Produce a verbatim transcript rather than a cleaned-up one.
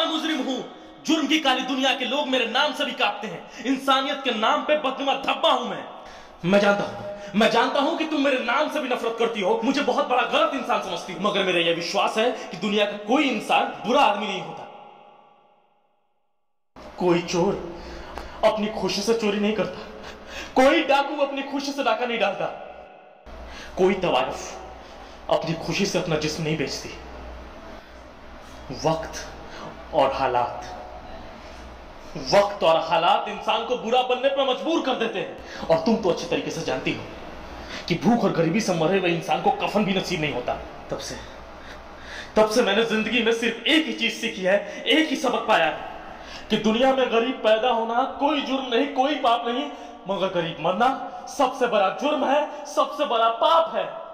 मुजरिम हूं। जुर्म की काली दुनिया के लोग मेरे नाम से भी कांपते हैं। इंसानियत के नाम पे बदनुमा धब्बा हूं मैं। मैं जानता हूं मैं जानता हूं कि तुम मेरे नाम से भी नफरत करती हो, मुझे बहुत बड़ा गलत इंसान समझती हो, मगर मेरा यह विश्वास है कि दुनिया का कोई इंसान बुरा आदमी नहीं होता। कोई चोर अपनी खुशी से चोरी नहीं करता, कोई डाकू अपनी खुशी से डाका नहीं डालता, कोई तवायफ अपनी खुशी से अपना जिस्म नहीं बेचती। वक्त और हालात वक्त और हालात इंसान को बुरा बनने पर मजबूर कर देते हैं। और तुम तो अच्छी तरीके से जानती हो कि भूख और गरीबी से मरे हुए इंसान को कफन भी नसीब नहीं होता। तब से तब से मैंने जिंदगी में सिर्फ एक ही चीज सीखी है, एक ही सबक पाया है कि दुनिया में गरीब पैदा होना कोई जुर्म नहीं, कोई पाप नहीं, मगर गरीब मरना सबसे बड़ा जुर्म है, सबसे बड़ा पाप है।